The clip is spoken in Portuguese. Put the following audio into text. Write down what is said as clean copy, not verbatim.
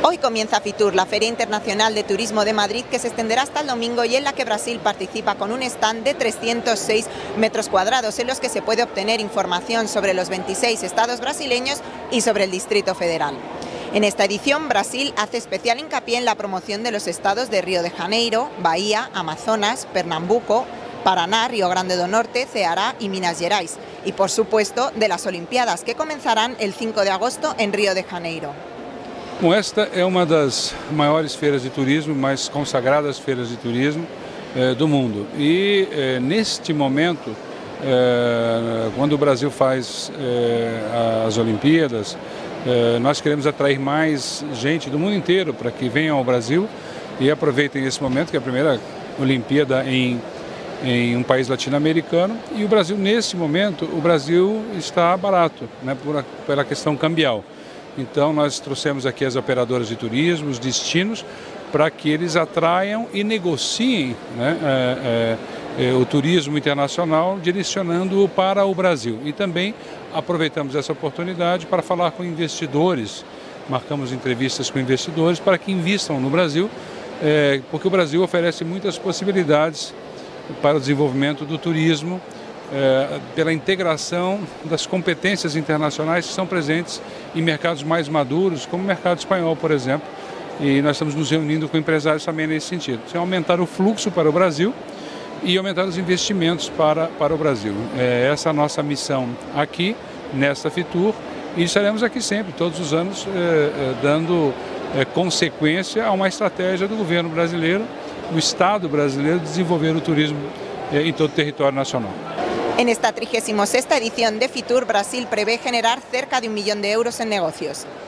Hoy comienza Fitur, la Feria Internacional de Turismo de Madrid, que se extenderá hasta el domingo y en la que Brasil participa con un stand de 306 metros cuadrados, en los que se puede obtener información sobre los 26 estados brasileños y sobre el Distrito Federal. En esta edición, Brasil hace especial hincapié en la promoción de los estados de Río de Janeiro, Bahía, Amazonas, Pernambuco, Paraná, Río Grande do Norte, Ceará y Minas Gerais, y por supuesto de las Olimpiadas, que comenzarán el 5 de agosto en Río de Janeiro. Bom, esta é uma das maiores feiras de turismo, mais consagradas feiras de turismo do mundo. E neste momento, quando o Brasil faz as Olimpíadas, nós queremos atrair mais gente do mundo inteiro para que venham ao Brasil e aproveitem esse momento, que é a primeira Olimpíada em um país latino-americano. E o Brasil, nesse momento, o Brasil está barato, né, pela questão cambial. Então nós trouxemos aqui as operadoras de turismo, os destinos, para que eles atraiam e negociem, né, o turismo internacional, direcionando-o para o Brasil. E também aproveitamos essa oportunidade para falar com investidores, marcamos entrevistas com investidores para que invistam no Brasil, porque o Brasil oferece muitas possibilidades para o desenvolvimento do turismo, pela integração das competências internacionais que são presentes em mercados mais maduros, como o mercado espanhol, por exemplo, e nós estamos nos reunindo com empresários também nesse sentido. Então, aumentar o fluxo para o Brasil e aumentar os investimentos para o Brasil. Essa é a nossa missão aqui, nesta Fitur, e estaremos aqui sempre, todos os anos, dando consequência a uma estratégia do governo brasileiro, do Estado brasileiro, de desenvolver o turismo em todo o território nacional. En esta 36ª edición de Fitur, Brasil prevé generar cerca de 1 millón de euros en negocios.